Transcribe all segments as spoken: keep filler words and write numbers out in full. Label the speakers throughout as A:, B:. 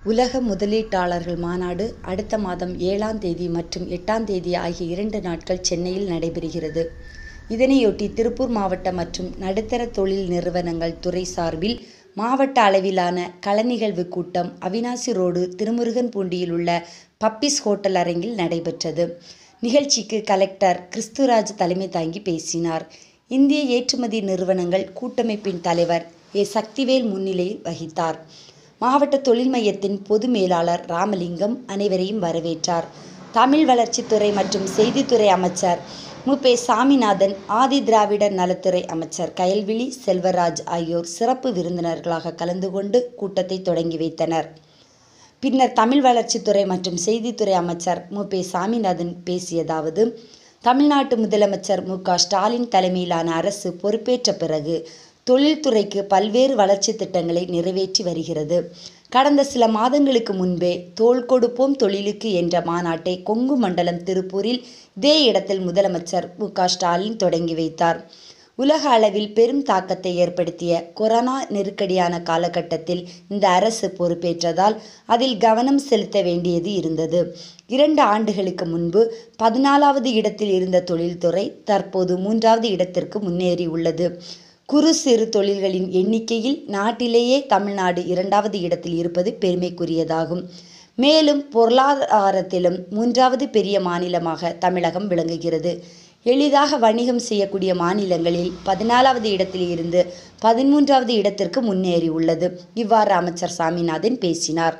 A: உலக முதலீட்டாளர்கள் மாநாடு அடுத்த மாதம் ஏழாம் தேதி மற்றும் எட்டாம் தேதி ஆகிய இரண்டு நாட்கள் சென்னையில் நடைபெறுகிறது. இதனையொட்டி திருப்பூர் மாவட்ட மற்றும் நடுத்தர தொழில் நிறுவனங்கள் துறை சார்பில் மாவட்ட அளவிலான கலநிகழ்வு கூட்டம் அவிநாசி ரோடு திருமுருகன்பூண்டியில் உள்ள பப்பீஸ் ஹோட்டல் அரங்கில் நடைபெற்றது. நிகழ்ச்சிக்கு கலெக்டர் கிறிஸ்துராஜ் தலைமை தாங்கி பேசினார். இந்திய ஏற்றுமதி நிறுவனங்கள் கூட்டமைப்பின் தலைவர் ஏ சக்திவேல் முன்னிலையில் வகித்தார். மாவட்ட தொழில் மையத்தின் பொது மேலாளர் ராமலிங்கம் அனைவரையும் வரவேற்றார். தமிழ் வளர்ச்சித்துறை மற்றும் செய்தித்துறை அமைச்சர் மு பெ சாமிநாதன், ஆதி திராவிடர் நலத்துறை அமைச்சர் கயல்விழி செல்வராஜ் ஆகியோர் சிறப்பு விருந்தினர்களாக கலந்து கொண்டு கூட்டத்தை தொடங்கி வைத்தனர். பின்னர் தமிழ் வளர்ச்சித்துறை மற்றும் செய்தித்துறை அமைச்சர் மு பெ சாமிநாதன் பேசியதாவது: தமிழ்நாட்டு முதலமைச்சர் மு க ஸ்டாலின் தலைமையிலான அரசு பொறுப்பேற்ற பிறகு தொழில்துறைக்கு பல்வேறு வளர்ச்சி திட்டங்களை நிறைவேற்றி வருகிறது. கடந்த சில மாதங்களுக்கு முன்பே தோள் கொடுப்போம் தொழிலுக்கு என்ற மாநாட்டை கொங்கு மண்டலம் திருப்பூரில் இதே இடத்தில் முதலமைச்சர் மு க ஸ்டாலின் தொடங்கி வைத்தார். உலக அளவில் பெரும் தாக்கத்தை ஏற்படுத்திய கொரோனா நெருக்கடியான காலகட்டத்தில் இந்த அரசு பொறுப்பேற்றதால் அதில் கவனம் செலுத்த வேண்டியது இருந்தது. இரண்டு ஆண்டுகளுக்கு முன்பு பதினாலாவது இடத்தில் இருந்த தொழில்துறை தற்போது மூன்றாவது இடத்திற்கு முன்னேறி உள்ளது. குறு சிறு தொழில்களின் எண்ணிக்கையில் நாட்டிலேயே தமிழ்நாடு இரண்டாவது இடத்தில் இருப்பது பெருமைக்குரியதாகும். மேலும் பொருளாதாரத்திலும் மூன்றாவது பெரிய மாநிலமாக தமிழகம் விளங்குகிறது. எளிதாக வணிகம் செய்யக்கூடிய மாநிலங்களில் பதினாலாவது இடத்தில் இருந்து பதிமூன்றாவது இடத்திற்கு முன்னேறி உள்ளது. இவ்வாறு அமைச்சர் சாமிநாதன் பேசினார்.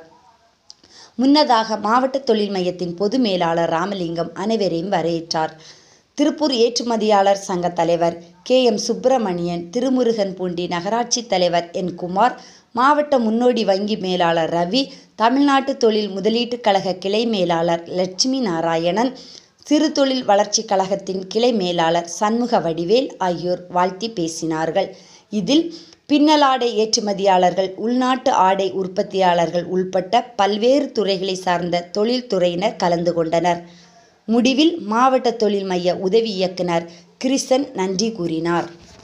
A: முன்னதாக மாவட்ட தொழில் மையத்தின் பொது மேலாளர் ராமலிங்கம் அனைவரையும் வரவேற்றார். திருப்பூர் ஏற்றுமதியாளர் சங்க தலைவர் கே எம் சுப்பிரமணியன், திருமுருகன்பூண்டி நகராட்சி தலைவர் என் குமார், மாவட்ட முன்னோடி வங்கி மேலாளர் ரவி, தமிழ்நாட்டு தொழில் முதலீட்டுக் கழக கிளை மேலாளர் லட்சுமி நாராயணன், சிறு தொழில் வளர்ச்சி கழகத்தின் கிளை மேலாளர் சண்முக வடிவேல் ஆகியோர் வாழ்த்தி பேசினார்கள். இதில் பின்னலாடை ஏற்றுமதியாளர்கள், உள்நாட்டு ஆடை உற்பத்தியாளர்கள் உள்பட்ட பல்வேறு துறைகளை சார்ந்த தொழில்துறையினர் கலந்து கொண்டனர். முடிவில் மாவட்ட தொழில் மைய உதவி இயக்குனர் கிருஷ்ணன் நன்றி கூறினார்.